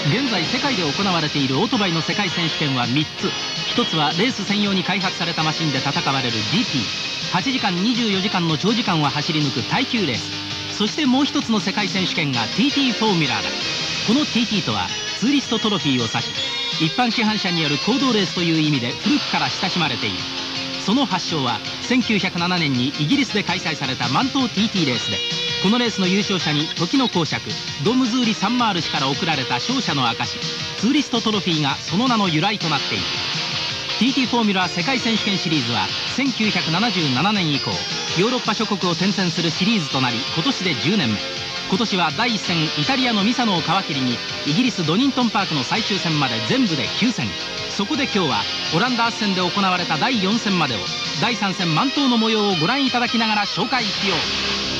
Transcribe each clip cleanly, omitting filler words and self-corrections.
現在世界で行われているオートバイの世界選手権は3つ。1つはレース専用に開発されたマシンで戦われる GT。8時間24時間の長時間を走り抜く耐久レース。そしてもう1つの世界選手権が TT フォーミュラーだ。この TT とはツーリストトロフィーを指し、一般市販車による公道レースという意味で古くから親しまれている。その発祥は1907年にイギリスで開催されたマントー TT レースで、このレースの優勝者に時の公爵ドムズーリ・サンマール氏から贈られた勝者の証、ツーリストトロフィーがその名の由来となっている。 TT フォーミュラー世界選手権シリーズは1977年以降ヨーロッパ諸国を転戦するシリーズとなり、今年で10年目。今年は第1戦イタリアのミサノを皮切りにイギリスドニントンパークの最終戦まで全部で9戦。そこで今日はオランダアッセンで行われた第4戦までを、第3戦マントーの模様をご覧いただきながら紹介しよう。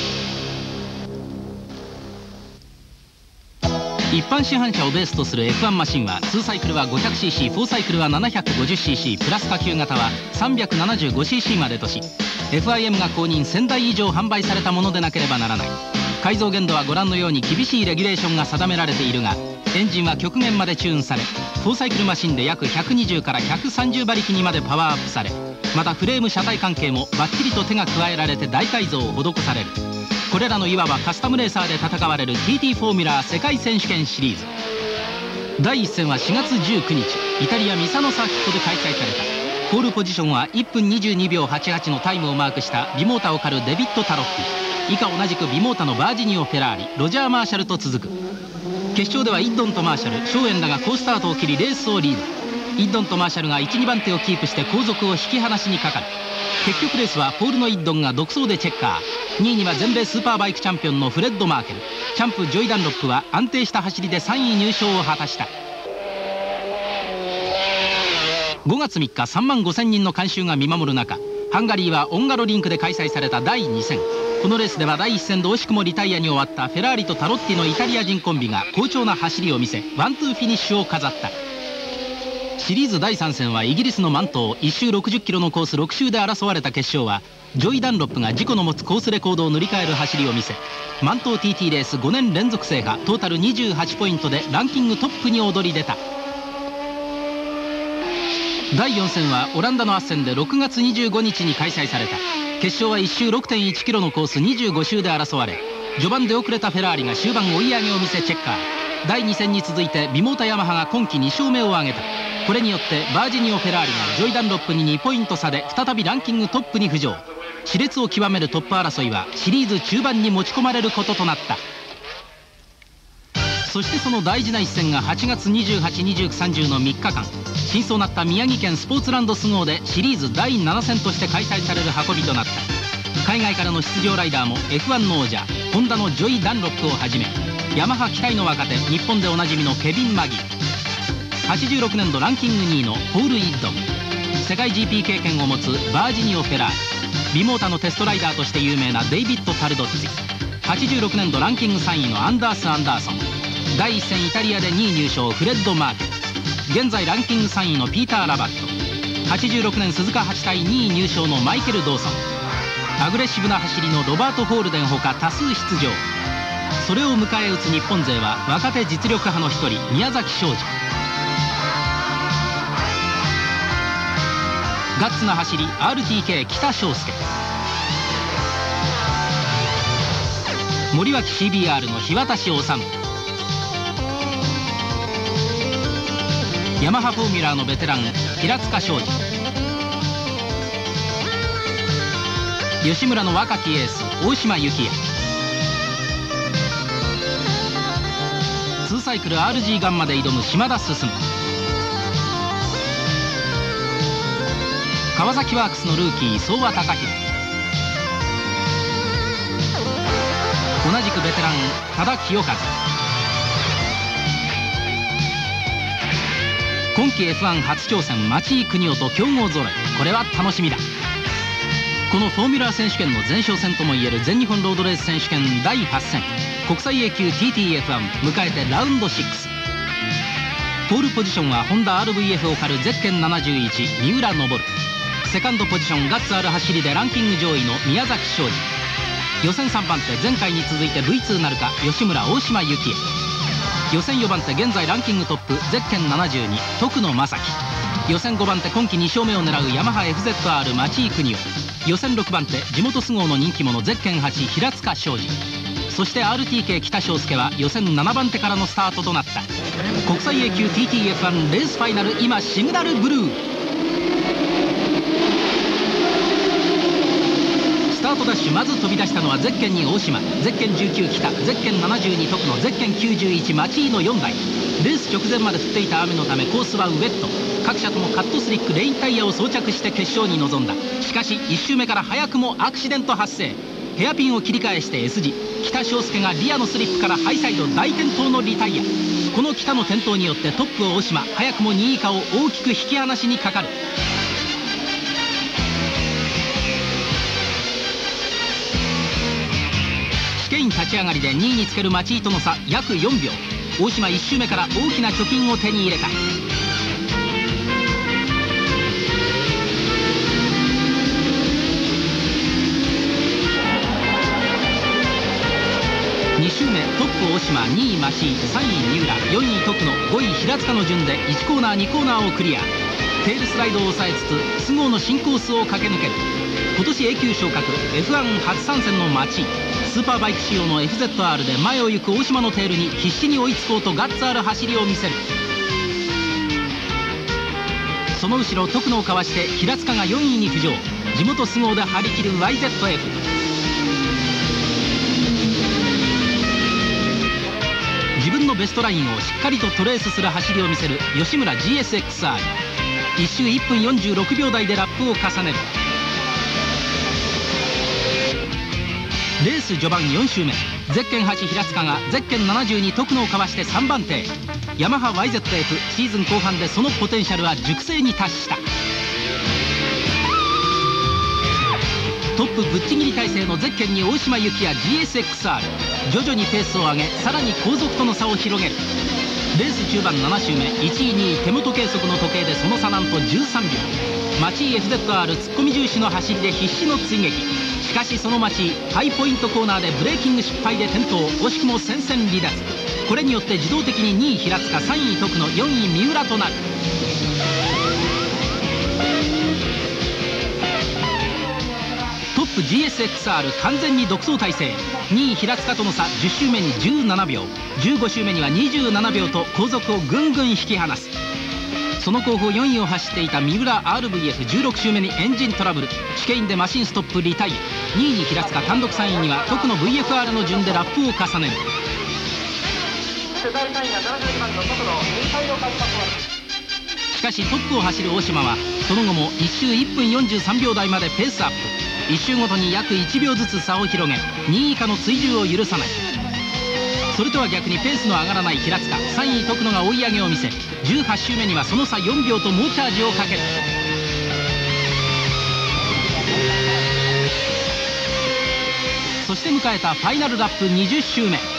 一般市販車をベースとする F1 マシンは2サイクルは 500cc、4サイクルは 750cc、プラス下級型は 375cc までとし、 FIM が公認1000台以上販売されたものでなければならない。改造限度はご覧のように厳しいレギュレーションが定められているが、エンジンは極限までチューンされ、4サイクルマシンで約120から130馬力にまでパワーアップされ、またフレーム車体関係もバッチリと手が加えられて大改造を施される。これらのいわばカスタムレーサーで戦われる TT フォーミュラー世界選手権シリーズ。第1戦は4月19日イタリアミサノサーキットで開催された。ポールポジションは1分22秒88のタイムをマークしたビモータを狩るデビッド・タロッティ、以下同じくビモータのバージニオ・フェラーリ、ロジャー・マーシャルと続く。決勝ではイッドンとマーシャル、ショーエンらが好スタートを切りレースをリード。イッドンとマーシャルが 1,2 番手をキープして後続を引き離しにかかる。結局レースはポールのイッドンが独走でチェッカー、2位には全米スーパーバイクチャンピオンのフレッド・マーケル、チャンプ・ジョイ・ダンロップは安定した走りで3位入賞を果たした。5月3日3万5千人の観衆が見守る中、ハンガリーはオンガロリンクで開催された第2戦。このレースでは第1戦で惜しくもリタイアに終わったフェラーリとタロッティのイタリア人コンビが好調な走りを見せ、ワンツーフィニッシュを飾った。シリーズ第3戦はイギリスのマントー1周60キロのコース6周で争われた決勝は、ジョイ・ダンロップが自己の持つコースレコードを塗り替える走りを見せ、マントー TT レース5年連続制覇、トータル28ポイントでランキングトップに躍り出た。第4戦はオランダのアッセンで6月25日に開催された。決勝は1周 6.1 キロのコース25周で争われ、序盤で遅れたフェラーリが終盤追い上げを見せチェッカー。第2戦に続いてビモータヤマハが今季2勝目を挙げた。これによってバージニオ・フェラーリがジョイ・ダンロップに2ポイント差で再びランキングトップに浮上。熾烈を極めるトップ争いはシリーズ中盤に持ち込まれることとなった。そしてその大事な一戦が8月28、29、30の3日間、真相なった宮城県スポーツランドスゴーでシリーズ第7戦として開催される運びとなった。海外からの出場ライダーも F1 の王者ホンダのジョイ・ダンロップをはじめ、ヤマハ期待の若手日本でおなじみのケビン・マギー、86年度ランキング2位のポール・イッドン、世界 GP 経験を持つバージニオ・フェラーリ、ビモータのテストライダーとして有名なデイビッド・タルドッツィ、86年度ランキング3位のアンダース・アンダーソン、第1戦イタリアで2位入賞フレッド・マーケル、現在ランキング3位のピーター・ラバット、86年鈴鹿8対2位入賞のマイケル・ドーソン、アグレッシブな走りのロバート・ホールデンほか多数出場。それを迎え撃つ日本勢は若手実力派の一人宮崎昌司。ガッツな走り RTK 北翔介、森脇 CBR の日渡治、ヤマハフォーミュラーのベテラン平塚昌司、吉村の若きエース大島幸也、2サイクル RG ガンマで挑む島田進、川崎ワークスのルーキー相馬貴弘、同じくベテラン多田清和、今季 F1 初挑戦町井邦夫と強豪揃い、これは楽しみだ。このフォーミュラー選手権の前哨戦ともいえる全日本ロードレース選手権第8戦、国際 A 級 TTF1 迎えてラウンド6。ポールポジションはホンダ RVF を狩るゼッケン71三浦昇、セカンドポジションガッツある走りでランキング上位の宮崎昌司、予選3番手前回に続いて V2 なるか吉村大島幸恵、 予選4番手現在ランキングトップゼッケン72徳野正樹。予選5番手今季2勝目を狙うヤマハ FZR 町井邦夫。予選6番手地元菅生の人気者ゼッケン8平塚昌司。そして RTK 北翔介は予選7番手からのスタートとなった。国際 A 級 TTF1 レースファイナル、今シグナルブルー。スタートダッシュ、まず飛び出したのはゼッケン2大島、ゼッケン19北、ゼッケン72徳野、ゼッケン91町井の4台。レース直前まで降っていた雨のためコースはウェット。各社ともカットスリックレインタイヤを装着して決勝に臨んだ。しかし1周目から早くもアクシデント発生。ヘアピンを切り返して S 字、北翔介がリアのスリップからハイサイド大転倒のリタイア。この北の転倒によってトップ大島、早くも2位以下を大きく引き離しにかかる。試験員立ち上がりで2位につける町井との差約4秒。大島1周目から大きな貯金を手に入れた。2周目トップ大島、2位町井、3位三浦、4位徳野、5位平塚の順で1コーナー2コーナーをクリア。テールスライドを抑えつつ菅生の新コースを駆け抜ける。今年 A 級昇格 F1 初参戦の町井、スーパーバイク仕様の FZR で前を行く大島のテールに必死に追いつこうとガッツある走りを見せる。その後ろ徳野をかわして平塚が4位に浮上。地元菅生で張り切る YZF。自分のベストラインをしっかりとトレースする走りを見せる吉村 GSXR。 1周1分46秒台でラップを重ねる。レース序盤4周目、ゼッケン8平塚がゼッケン72徳野をかわして3番手。ヤマハ YZF シーズン後半でそのポテンシャルは熟成に達した。トップぶっちぎり体制のゼッケンに大島幸也 GSXR。 徐々にペースを上げ、さらに後続との差を広げる。レース中盤7周目、1位2位手元計測の時計でその差なんと13秒。町井 FZR 突っ込み重視の走りで必死の追撃。しかしその町井、ハイポイントコーナーでブレーキング失敗で転倒、惜しくも戦線離脱。これによって自動的に2位平塚、3位徳野、4位三浦となる。トップ GSXR 完全に独走態勢。2位平塚との差10周目に17秒、15周目には27秒と後続をぐんぐん引き離す。その後方4位を走っていた三浦 RVF16 周目にエンジントラブル。試験員でマシンストップリタイア。2位に平塚、単独3位には徳野 VFR の順でラップを重ねる。しかしトップを走る大島はその後も1周1分43秒台までペースアップ。1周ごとに約1秒ずつ差を広げ、2位以下の追従を許さない。それとは逆にペースの上がらない平塚、3位徳野が追い上げを見せ、18周目にはその差4秒と猛チャージをかける。そして迎えたファイナルラップ20周目。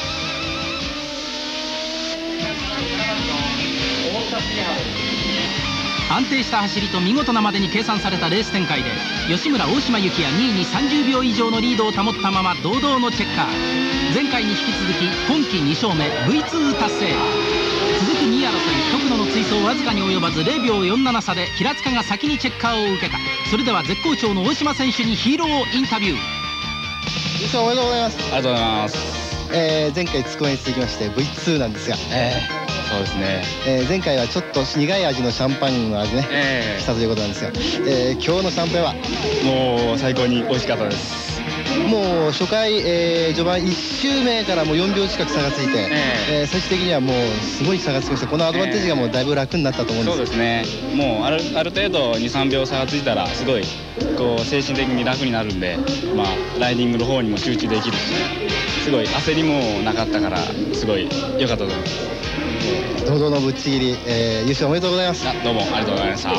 安定した走りと見事なまでに計算されたレース展開で吉村大島幸也2位に30秒以上のリードを保ったまま堂々のチェッカー。前回に引き続き今季2勝目 V2 達成。続く2位争い、徳野の追走わずかに及ばず0秒47差で平塚が先にチェッカーを受けた。それでは絶好調の大島選手にヒーローインタビュー。 優勝おめでとうございます。 ありがとうございます。 前回ツッコミに続きまして V2 なんですが、 そうですね。 前回はちょっと苦い味のシャンパンの味ね、したということなんですが、今日のシャンパンはもう最高に美味しかったです。 もう初回、序盤1周目からもう4秒近く差がついて、最終的にはもうすごい差がつきました。このアドバンテージがもうだいぶ楽になったと思うんです。 そうですね。もうある程度 2,3 秒差がついたらすごいこう精神的に楽になるんで、まあライディングの方にも集中できるし、すごい焦りもなかったからすごい良かったと思います。 堂々のぶっちぎり、優勝おめでとうございます。 どうもありがとうございました。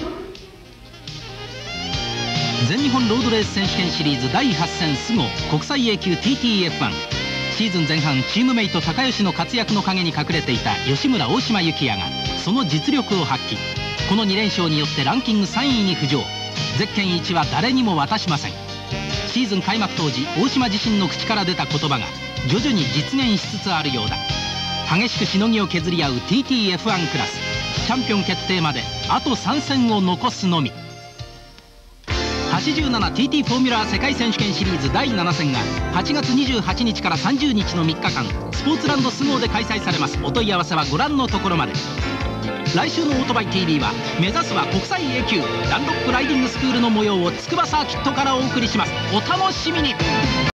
全日本ロードレース選手権シリーズ第8戦菅生国際 A 級 TTF1。 シーズン前半チームメイト高吉の活躍の陰に隠れていた吉村大島幸也がその実力を発揮。この2連勝によってランキング3位に浮上。ゼッケン1は誰にも渡しません。シーズン開幕当時大島自身の口から出た言葉が徐々に実現しつつあるようだ。 激しくしのぎを削り合う TTF1 クラス。チャンピオン決定まであと3戦を残すのみ。 87TT フォーミュラー世界選手権シリーズ第7戦が8月28日から30日の3日間スポーツランドスゴーで開催されます。お問い合わせはご覧のところまで。来週のオートバイ TV は目指すは国際 A 級ダンロップライディングスクールの模様を筑波サーキットからお送りします。お楽しみに。